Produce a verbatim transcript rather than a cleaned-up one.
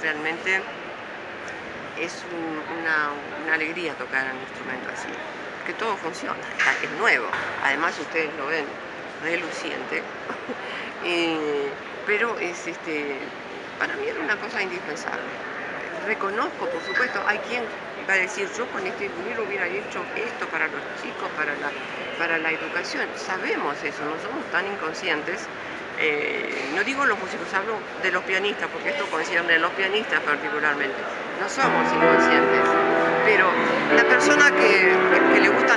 realmente es un, una, una alegría tocar un instrumento así, que todo funciona, es nuevo, además ustedes lo ven reluciente, eh, pero es este, para mí era una cosa indispensable. Reconozco, por supuesto, hay quien va a decir, yo con este dinero hubiera hecho esto para los chicos, para la, para la educación. Sabemos eso, no somos tan inconscientes. Eh, no digo los músicos, hablo de los pianistas, porque esto concierne a los pianistas particularmente. No somos inconscientes, pero la persona que, que, que le gusta